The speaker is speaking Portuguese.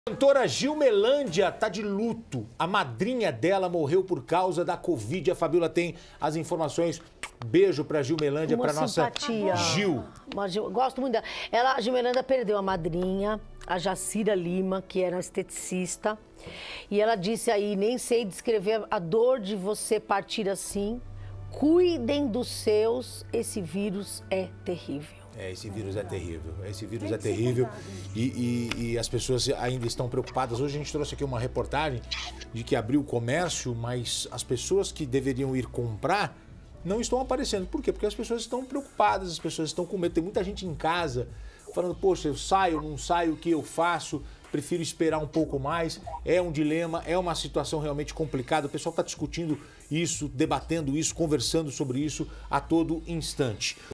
A cantora Gilmelândia está de luto. A madrinha dela morreu por causa da Covid. A Fabiola tem as informações. Beijo para Gilmelândia, para nossa Gil. Gosto muito dela. A Gilmelândia perdeu a madrinha, a Jacira Lima, que era esteticista. E ela disse aí, nem sei descrever a dor de você partir assim. Cuidem dos seus, esse vírus é terrível. Esse vírus é terrível. Esse vírus é terrível e as pessoas ainda estão preocupadas. Hoje a gente trouxe aqui uma reportagem de que abriu o comércio, mas as pessoas que deveriam ir comprar não estão aparecendo. Por quê? Porque as pessoas estão preocupadas, as pessoas estão com medo. Tem muita gente em casa falando, poxa, eu saio, não saio, o que eu faço? Prefiro esperar um pouco mais. É um dilema, é uma situação realmente complicada. O pessoal está discutindo isso, debatendo isso, conversando sobre isso a todo instante.